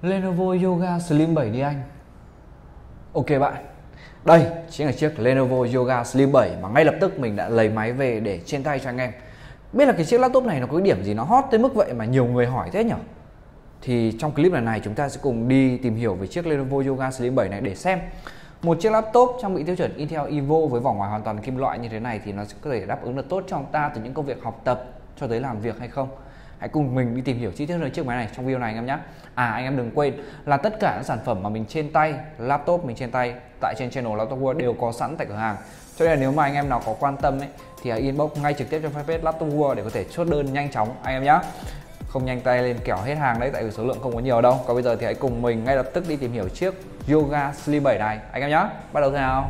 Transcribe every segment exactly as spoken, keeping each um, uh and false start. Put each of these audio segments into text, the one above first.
Lenovo Yoga Slim bảy đi anh. Ok bạn, đây chính là chiếc Lenovo Yoga Slim bảy mà ngay lập tức mình đã lấy máy về để trên tay cho anh em. Biết là cái chiếc laptop này nó có cái điểm gì nó hot tới mức vậy mà nhiều người hỏi thế nhỉ? Thì trong clip lần này chúng ta sẽ cùng đi tìm hiểu về chiếc Lenovo Yoga Slim bảy này để xem một chiếc laptop trang bị tiêu chuẩn Intel Evo với vỏ ngoài hoàn toàn kim loại như thế này thì nó sẽ có thể đáp ứng được tốt cho chúng ta từ những công việc học tập cho tới làm việc hay không. Hãy cùng mình đi tìm hiểu chi tiết hơn chiếc máy này trong video này anh em nhé. À anh em đừng quên là tất cả những sản phẩm mà mình trên tay, laptop mình trên tay tại trên channel Laptop World đều có sẵn tại cửa hàng. Cho nên là nếu mà anh em nào có quan tâm ấy, thì hãy inbox ngay trực tiếp cho fanpage Laptop World để có thể chốt đơn nhanh chóng anh em nhé. Không nhanh tay lên kẻo hết hàng đấy, tại vì số lượng không có nhiều đâu. Còn bây giờ thì hãy cùng mình ngay lập tức đi tìm hiểu chiếc Yoga Slim bảy này anh em nhé. Bắt đầu thế nào.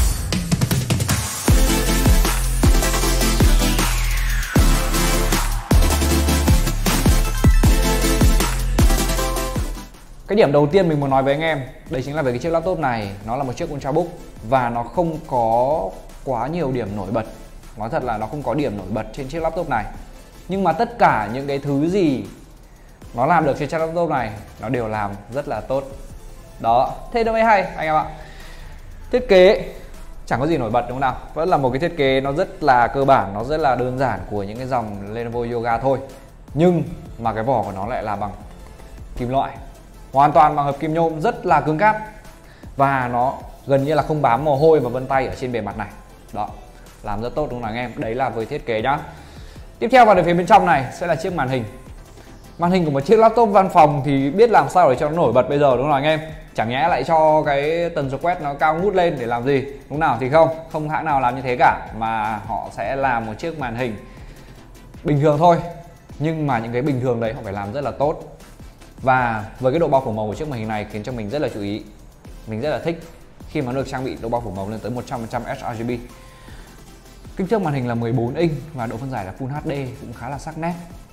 Cái điểm đầu tiên mình muốn nói với anh em đây chính là về cái chiếc laptop này. Nó là một chiếc Ultrabook và nó không có quá nhiều điểm nổi bật. Nói thật là nó không có điểm nổi bật trên chiếc laptop này. Nhưng mà tất cả những cái thứ gì nó làm được trên chiếc laptop này nó đều làm rất là tốt. Đó, thế nó mới hay anh em ạ. Thiết kế chẳng có gì nổi bật đúng không nào? Vẫn là một cái thiết kế nó rất là cơ bản, nó rất là đơn giản của những cái dòng Lenovo Yoga thôi. Nhưng mà cái vỏ của nó lại là bằng kim loại, hoàn toàn bằng hợp kim nhôm, rất là cứng cáp. Và nó gần như là không bám mồ hôi và vân tay ở trên bề mặt này. Đó, làm rất tốt đúng không anh em? Đấy là với thiết kế nhá. Tiếp theo vào đến phía bên trong này sẽ là chiếc màn hình. Màn hình của một chiếc laptop văn phòng thì biết làm sao để cho nó nổi bật bây giờ đúng không anh em? Chẳng nhẽ lại cho cái tần số quét nó cao ngút lên để làm gì? Đúng nào thì không, không hãng nào làm như thế cả, mà họ sẽ làm một chiếc màn hình bình thường thôi. Nhưng mà những cái bình thường đấy họ phải làm rất là tốt. Và với cái độ bao phủ màu của chiếc màn hình này khiến cho mình rất là chú ý. Mình rất là thích khi mà được trang bị độ bao phủ màu lên tới một trăm phần trăm sRGB. Kích thước màn hình là mười bốn inch và độ phân giải là Full hát đê, cũng khá là sắc nét.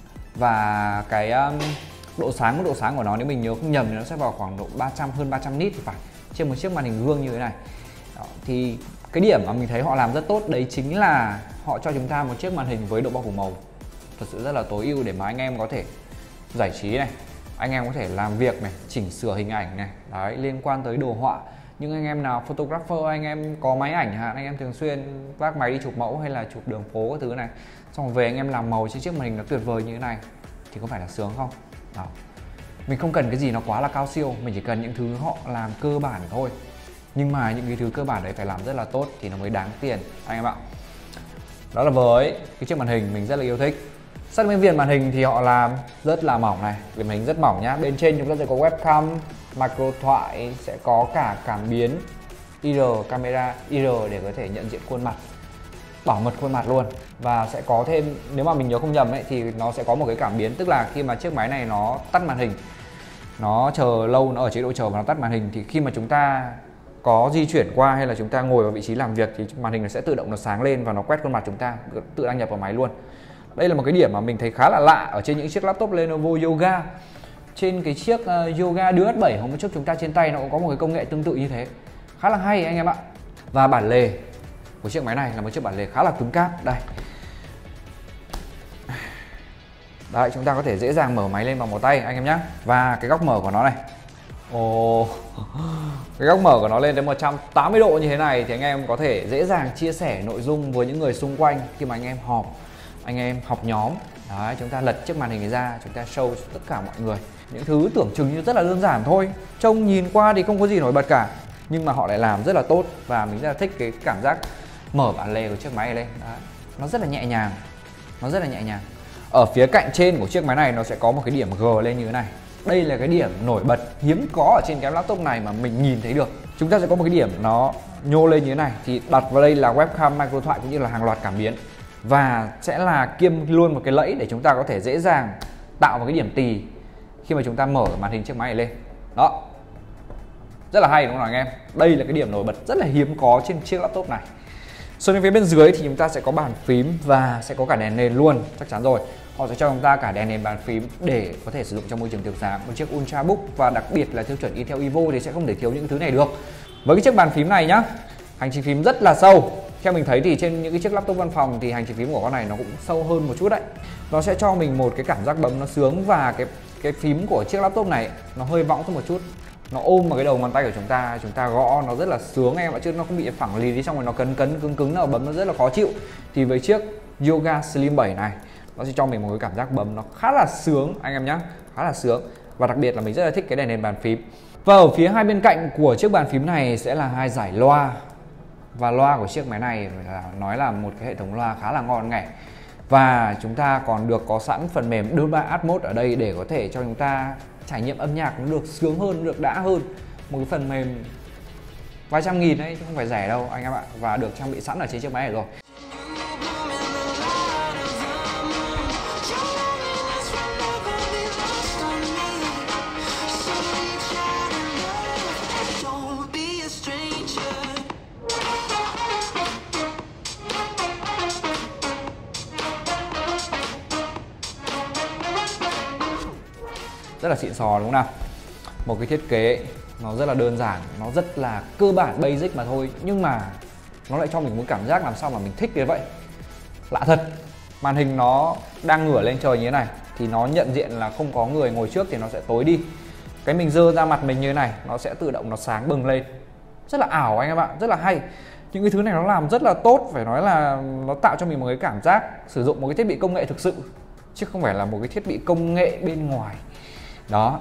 Và cái um, độ sáng, mức độ sáng của nó nếu mình nhớ không nhầm thì nó sẽ vào khoảng độ ba trăm, hơn ba trăm nit thì phải, trên một chiếc màn hình gương như thế này. Đó, thì cái điểm mà mình thấy họ làm rất tốt đấy chính là họ cho chúng ta một chiếc màn hình với độ bao phủ màu thật sự rất là tối ưu để mà anh em có thể giải trí này, anh em có thể làm việc này, chỉnh sửa hình ảnh này, đấy, liên quan tới đồ họa. Nhưng anh em nào photographer, anh em có máy ảnh hạn, anh em thường xuyên vác máy đi chụp mẫu hay là chụp đường phố các thứ này, xong rồi về anh em làm màu trên chiếc màn hình nó tuyệt vời như thế này thì có phải là sướng không? Đó. Mình không cần cái gì nó quá là cao siêu, mình chỉ cần những thứ họ làm cơ bản thôi. Nhưng mà những cái thứ cơ bản đấy phải làm rất là tốt thì nó mới đáng tiền anh em ạ. Đó là với cái chiếc màn hình mình rất là yêu thích. Sát bên viền màn hình thì họ làm rất là mỏng này, viền màn hình rất mỏng nhá. Bên trên chúng ta sẽ có webcam, micro thoại, sẽ có cả cảm biến i rờ, camera i rờ để có thể nhận diện khuôn mặt, bảo mật khuôn mặt luôn. Và sẽ có thêm, nếu mà mình nhớ không nhầm ấy, thì nó sẽ có một cái cảm biến, tức là khi mà chiếc máy này nó tắt màn hình, nó chờ lâu, nó ở chế độ chờ và nó tắt màn hình, thì khi mà chúng ta có di chuyển qua hay là chúng ta ngồi vào vị trí làm việc thì màn hình nó sẽ tự động nó sáng lên và nó quét khuôn mặt chúng ta, tự đăng nhập vào máy luôn. Đây là một cái điểm mà mình thấy khá là lạ ở trên những chiếc laptop Lenovo Yoga. Trên cái chiếc uh, Yoga đê ét bảy hôm trước chúng ta trên tay nó cũng có một cái công nghệ tương tự như thế, khá là hay anh em ạ. Và bản lề của chiếc máy này là một chiếc bản lề khá là cứng cáp. Đây, đấy, chúng ta có thể dễ dàng mở máy lên bằng một tay anh em nhé. Và cái góc mở của nó này, ồ, oh, cái góc mở của nó lên đến một trăm tám mươi độ như thế này thì anh em có thể dễ dàng chia sẻ nội dung với những người xung quanh khi mà anh em họp, anh em học nhóm. Đấy, chúng ta lật chiếc màn hình này ra, chúng ta show cho tất cả mọi người những thứ tưởng chừng như rất là đơn giản thôi, trông nhìn qua thì không có gì nổi bật cả, nhưng mà họ lại làm rất là tốt. Và mình rất là thích cái cảm giác mở bản lề của chiếc máy này lên. Đấy, nó rất là nhẹ nhàng, nó rất là nhẹ nhàng. Ở phía cạnh trên của chiếc máy này nó sẽ có một cái điểm G lên như thế này. Đây là cái điểm nổi bật hiếm có ở trên cái laptop này mà mình nhìn thấy được. Chúng ta sẽ có một cái điểm nó nhô lên như thế này, thì đặt vào đây là webcam, micro thoại cũng như là hàng loạt cảm biến. Và sẽ là kiêm luôn một cái lẫy để chúng ta có thể dễ dàng tạo một cái điểm tì khi mà chúng ta mở màn hình chiếc máy này lên. Đó, rất là hay đúng không anh em? Đây là cái điểm nổi bật rất là hiếm có trên chiếc laptop này. Xuống đến phía bên dưới thì chúng ta sẽ có bàn phím và sẽ có cả đèn nền luôn, chắc chắn rồi. Họ sẽ cho chúng ta cả đèn nền, bàn phím để có thể sử dụng trong môi trường tiệc sáng. Một chiếc Ultrabook và đặc biệt là tiêu chuẩn Intel Evo thì sẽ không thể thiếu những thứ này được. Với cái chiếc bàn phím này nhá, hành trình phím rất là sâu. Theo mình thấy thì trên những cái chiếc laptop văn phòng thì hành trình phím của con này nó cũng sâu hơn một chút đấy. Nó sẽ cho mình một cái cảm giác bấm nó sướng và cái cái phím của chiếc laptop này nó hơi võng hơn một chút, nó ôm vào cái đầu ngón tay của chúng ta, chúng ta gõ nó rất là sướng em ạ, chứ nó không bị phẳng lì đi xong rồi nó cấn cấn cứng cứng nào bấm nó rất là khó chịu. Thì với chiếc Yoga Slim bảy này nó sẽ cho mình một cái cảm giác bấm nó khá là sướng anh em nhé, khá là sướng. Và đặc biệt là mình rất là thích cái đèn nền bàn phím. Và ở phía hai bên cạnh của chiếc bàn phím này sẽ là hai dải loa. Và loa của chiếc máy này là nói là một cái hệ thống loa khá là ngon nghẻ. Và chúng ta còn được có sẵn phần mềm Dolby Atmos ở đây để có thể cho chúng ta trải nghiệm âm nhạc nó được sướng hơn, được đã hơn. Một cái phần mềm vài trăm nghìn đấy chứ không phải rẻ đâu anh em ạ. Và được trang bị sẵn ở trên chiếc máy này rồi. Rất là xịn sò đúng không nào? Một cái thiết kế nó rất là đơn giản, nó rất là cơ bản basic mà thôi, nhưng mà nó lại cho mình một cảm giác làm sao mà mình thích cái vậy. Lạ thật. Màn hình nó đang ngửa lên trời như thế này thì nó nhận diện là không có người ngồi trước thì nó sẽ tối đi. Cái mình dơ ra mặt mình như thế này nó sẽ tự động nó sáng bừng lên. Rất là ảo anh em ạ, rất là hay. Những cái thứ này nó làm rất là tốt, phải nói là nó tạo cho mình một cái cảm giác sử dụng một cái thiết bị công nghệ thực sự chứ không phải là một cái thiết bị công nghệ bên ngoài. Đó.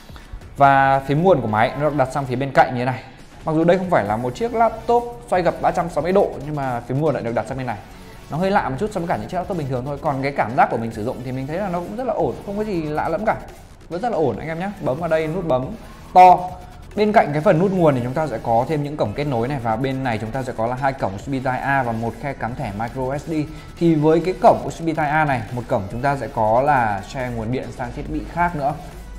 Và phím nguồn của máy nó được đặt sang phía bên cạnh như thế này. Mặc dù đây không phải là một chiếc laptop xoay gập ba trăm sáu mươi độ nhưng mà phím nguồn lại được đặt sang bên này. Nó hơi lạ một chút so với cả những chiếc laptop bình thường thôi. Còn cái cảm giác của mình sử dụng thì mình thấy là nó cũng rất là ổn, không có gì lạ lẫm cả. Vẫn rất là ổn anh em nhé. Bấm vào đây nút bấm to. Bên cạnh cái phần nút nguồn thì chúng ta sẽ có thêm những cổng kết nối này. Và bên này chúng ta sẽ có là hai cổng u ét bê Type A và một khe cắm thẻ micro ét đê. Thì với cái cổng u ét bê Type A này, một cổng chúng ta sẽ có là share nguồn điện sang thiết bị khác nữa.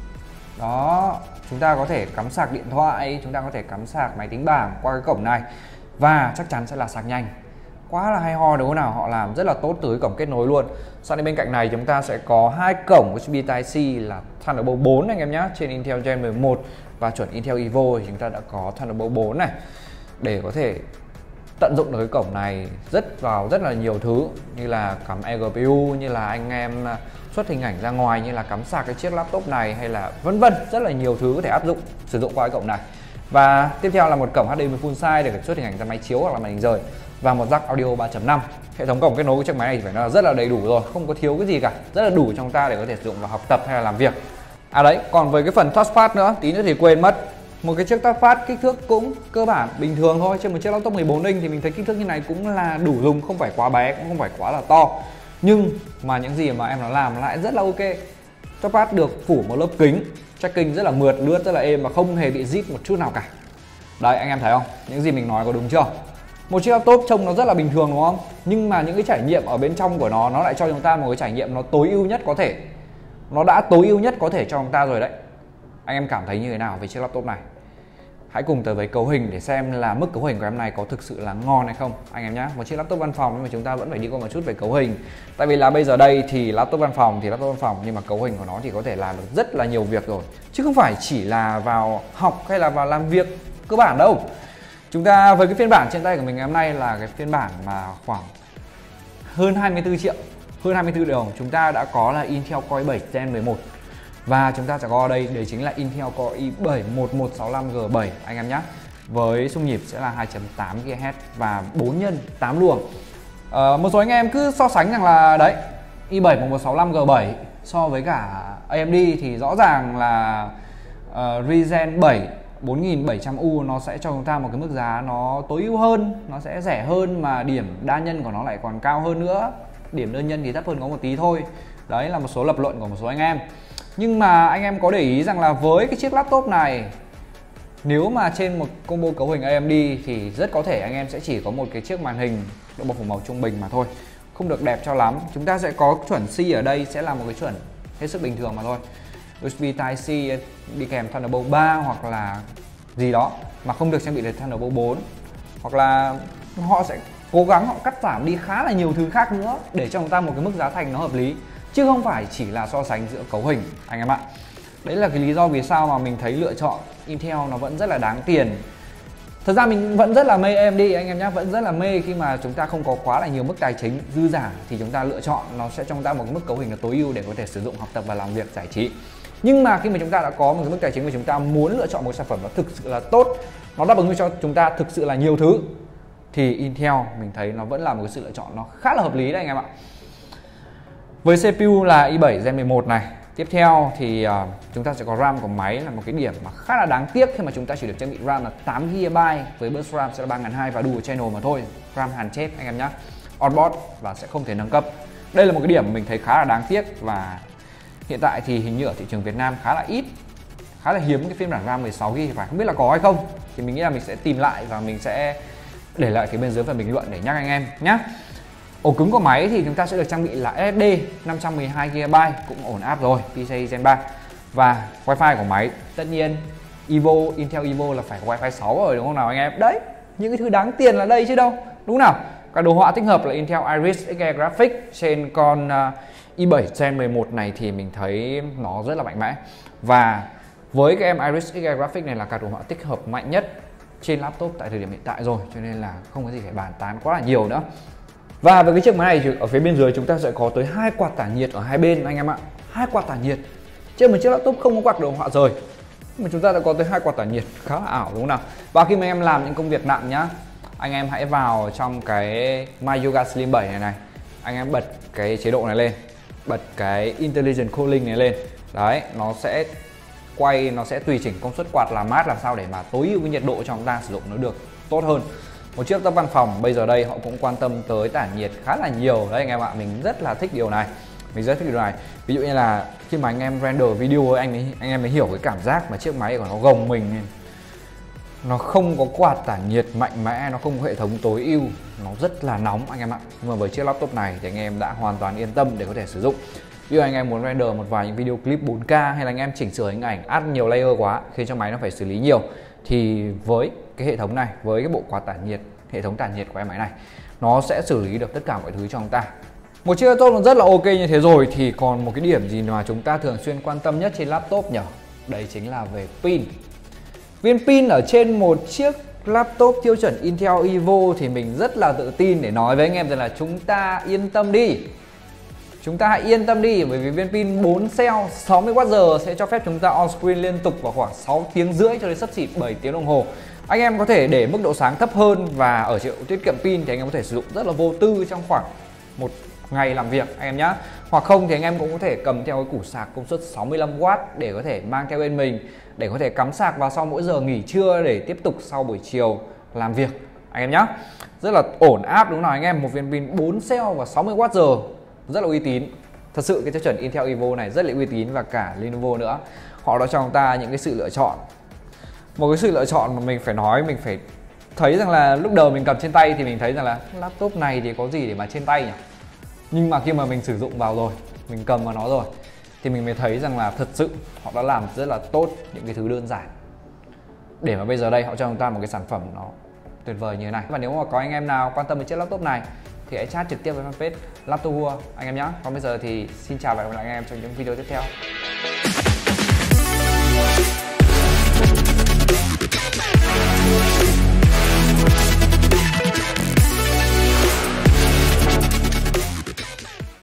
Đó, chúng ta có thể cắm sạc điện thoại, chúng ta có thể cắm sạc máy tính bảng qua cái cổng này. Và chắc chắn sẽ là sạc nhanh. Quá là hay ho đúng không nào, họ làm rất là tốt từ cái cổng kết nối luôn. Sang đến bên cạnh này chúng ta sẽ có hai cổng u ét bê Type C là Thunderbolt bốn anh em nhé. Trên Intel Gen mười một và chuẩn Intel Evo thì chúng ta đã có Thunderbolt bốn này. Để có thể tận dụng được cái cổng này rất vào rất là nhiều thứ, như là cắm e giê pê u, như là anh em xuất hình ảnh ra ngoài, như là cắm sạc cái chiếc laptop này, hay là vân vân, rất là nhiều thứ có thể áp dụng sử dụng qua cái cổng này. Và tiếp theo là một cổng hát đê em i Full Size để xuất hình ảnh ra máy chiếu hoặc là màn hình rời, và một jack audio ba chấm năm. Hệ thống cổng kết nối của chiếc máy này thì phải nói là rất là đầy đủ rồi, không có thiếu cái gì cả, rất là đủ cho chúng ta để có thể sử dụng vào học tập hay là làm việc. À đấy, còn với cái phần touchpad nữa, tí nữa thì quên mất. Một cái chiếc touchpad kích thước cũng cơ bản bình thường thôi. Trên một chiếc laptop mười bốn inch thì mình thấy kích thước như này cũng là đủ dùng, không phải quá bé, cũng không phải quá là to. Nhưng mà những gì mà em nó làm lại rất là ok. Touchpad được phủ một lớp kính tracking rất là mượt, lướt rất là êm và không hề bị rít một chút nào cả. Đấy, anh em thấy không? Những gì mình nói có đúng chưa? Một chiếc laptop trông nó rất là bình thường đúng không? Nhưng mà những cái trải nghiệm ở bên trong của nó, nó lại cho chúng ta một cái trải nghiệm nó tối ưu nhất có thể. Nó đã tối ưu nhất có thể cho chúng ta rồi đấy. Anh em cảm thấy như thế nào về chiếc laptop này? Hãy cùng tới với cấu hình để xem là mức cấu hình của em này có thực sự là ngon hay không anh em nhé. Một chiếc laptop văn phòng nhưng mà chúng ta vẫn phải đi qua một chút về cấu hình. Tại vì là bây giờ đây thì laptop văn phòng thì laptop văn phòng, nhưng mà cấu hình của nó thì có thể làm được rất là nhiều việc rồi, chứ không phải chỉ là vào học hay là vào làm việc cơ bản đâu. Chúng ta với cái phiên bản trên tay của mình ngày hôm nay là cái phiên bản mà khoảng hơn hai mươi tư triệu, hơn hai mươi tư đồng, chúng ta đã có là Intel Core i bảy Gen mười một. Và chúng ta sẽ có ở đây, đấy chính là Intel Core i bảy một một sáu lăm G bảy anh em nhé. Với xung nhịp sẽ là hai chấm tám gi ga héc và bốn nhân tám luồng. à, Một số anh em cứ so sánh rằng là đấy, i bảy một một sáu lăm G bảy so với cả a em đê thì rõ ràng là uh, Ryzen bảy bốn nghìn bảy trăm U nó sẽ cho chúng ta một cái mức giá nó tối ưu hơn, nó sẽ rẻ hơn, mà điểm đa nhân của nó lại còn cao hơn nữa. Điểm đơn nhân thì thấp hơn có một tí thôi. Đấy là một số lập luận của một số anh em. Nhưng mà anh em có để ý rằng là với cái chiếc laptop này, nếu mà trên một combo cấu hình a em đê thì rất có thể anh em sẽ chỉ có một cái chiếc màn hình độ bọc phủ màu trung bình mà thôi, không được đẹp cho lắm. Chúng ta sẽ có chuẩn C ở đây sẽ là một cái chuẩn hết sức bình thường mà thôi. u ét bê Type C đi kèm Thunderbolt ba hoặc là gì đó, mà không được trang bị được Thunderbolt bốn. Hoặc là họ sẽ cố gắng họ cắt giảm đi khá là nhiều thứ khác nữa để cho chúng ta một cái mức giá thành nó hợp lý, chứ không phải chỉ là so sánh giữa cấu hình anh em ạ. Đấy là cái lý do vì sao mà mình thấy lựa chọn Intel nó vẫn rất là đáng tiền. Thật ra mình vẫn rất là mê a em đê anh em nhé, vẫn rất là mê khi mà chúng ta không có quá là nhiều mức tài chính dư dả thì chúng ta lựa chọn nó sẽ cho chúng ta một cái mức cấu hình là tối ưu để có thể sử dụng học tập và làm việc giải trí. Nhưng mà khi mà chúng ta đã có một cái mức tài chính mà chúng ta muốn lựa chọn một sản phẩm nó thực sự là tốt, nó đáp ứng cho chúng ta thực sự là nhiều thứ, thì Intel mình thấy nó vẫn là một cái sự lựa chọn nó khá là hợp lý đấy anh em ạ. Với xê pê u là i bảy Gen mười một này. Tiếp theo thì uh, chúng ta sẽ có RAM của máy là một cái điểm mà khá là đáng tiếc khi mà chúng ta chỉ được trang bị RAM là tám gi ga bai với burst RAM sẽ là ba nghìn hai trăm và dual channel mà thôi. RAM hàn chép anh em nhé. Onboard và sẽ không thể nâng cấp. Đây là một cái điểm mình thấy khá là đáng tiếc, và hiện tại thì hình như ở thị trường Việt Nam khá là ít, khá là hiếm cái phiên bản RAM mười sáu gi ga bai thì phải, không biết là có hay không. Thì mình nghĩ là mình sẽ tìm lại và mình sẽ để lại cái bên dưới phần bình luận để nhắc anh em nhé. Ổ cứng của máy thì chúng ta sẽ được trang bị là ét ét đê năm trăm mười hai gi ga bai, cũng ổn áp rồi, pê xê i Gen ba. Và Wi-Fi của máy tất nhiên Evo, Intel Evo là phải có Wi-Fi sáu rồi đúng không nào anh em? Đấy, những cái thứ đáng tiền là đây chứ đâu, đúng nào? Cả đồ họa tích hợp là Intel Iris ích e Graphics trên con uh, i bảy Gen mười một này thì mình thấy nó rất là mạnh mẽ. Và với cái em Iris ích e Graphics này là cả đồ họa tích hợp mạnh nhất trên laptop tại thời điểm hiện tại rồi, cho nên là không có gì phải bàn tán quá là nhiều nữa. Và với cái chiếc máy này ở phía bên dưới chúng ta sẽ có tới hai quạt tản nhiệt ở hai bên anh em ạ. Hai quạt tản nhiệt. Trên một chiếc laptop không có quạt đồ họa rời, mà chúng ta đã có tới hai quạt tản nhiệt, khá là ảo đúng không nào? Và khi mà em làm những công việc nặng nhá, anh em hãy vào trong cái My Yoga Slim bảy này này, anh em bật cái chế độ này lên, bật cái Intelligent Cooling này lên. Đấy, nó sẽ quay, nó sẽ tùy chỉnh công suất quạt làm mát làm sao để mà tối ưu cái nhiệt độ cho chúng ta sử dụng nó được tốt hơn. Một chiếc laptop văn phòng bây giờ đây họ cũng quan tâm tới tản nhiệt khá là nhiều đấy anh em ạ. Mình rất là thích điều này, mình rất thích điều này. Ví dụ như là khi mà anh em render video anh ấy, anh em mới hiểu cái cảm giác mà chiếc máy của nó gồng mình, nó không có quạt tản nhiệt mạnh mẽ, nó không có hệ thống tối ưu, nó rất là nóng anh em ạ. Nhưng mà với chiếc laptop này thì anh em đã hoàn toàn yên tâm để có thể sử dụng. Ví dụ anh em muốn render một vài những video clip bốn K, hay là anh em chỉnh sửa hình ảnh add nhiều layer quá khiến cho máy nó phải xử lý nhiều, thì với cái hệ thống này, với cái bộ quạt tản nhiệt, hệ thống tản nhiệt của em máy này, nó sẽ xử lý được tất cả mọi thứ cho chúng ta. Một chiếc laptop nó rất là ok như thế rồi thì còn một cái điểm gì mà chúng ta thường xuyên quan tâm nhất trên laptop nhỉ? Đấy chính là về pin. Viên pin ở trên một chiếc laptop tiêu chuẩn Intel Evo thì mình rất là tự tin để nói với anh em rằng là chúng ta yên tâm đi. Chúng ta hãy yên tâm đi, bởi vì viên pin bốn cell sáu mươi oát giờ sẽ cho phép chúng ta on screen liên tục vào khoảng sáu tiếng rưỡi cho đến xấp xỉ bảy tiếng đồng hồ. Anh em có thể để mức độ sáng thấp hơn và ở chế độ tiết kiệm pin thì anh em có thể sử dụng rất là vô tư trong khoảng một ngày làm việc anh em nhé. Hoặc không thì anh em cũng có thể cầm theo cái củ sạc công suất sáu mươi lăm oát để có thể mang theo bên mình, để có thể cắm sạc vào sau mỗi giờ nghỉ trưa để tiếp tục sau buổi chiều làm việc anh em nhé. Rất là ổn áp đúng không nào anh em? Một viên pin bốn cell và sáu mươi oát giờ rất là uy tín. Thật sự cái tiêu chuẩn Intel Evo này rất là uy tín, và cả Lenovo nữa. Họ đã cho chúng ta những cái sự lựa chọn. Một cái sự lựa chọn mà mình phải nói, mình phải thấy rằng là lúc đầu mình cầm trên tay thì mình thấy rằng là laptop này thì có gì để mà trên tay nhỉ? Nhưng mà khi mà mình sử dụng vào rồi, mình cầm vào nó rồi thì mình mới thấy rằng là thật sự họ đã làm rất là tốt những cái thứ đơn giản để mà bây giờ đây họ cho chúng ta một cái sản phẩm nó tuyệt vời như thế này. Và nếu mà có anh em nào quan tâm đến chiếc laptop này thì hãy chat trực tiếp với fanpage Laptop World anh em nhé. Còn bây giờ thì xin chào và hẹn gặp lại anh em trong những video tiếp theo.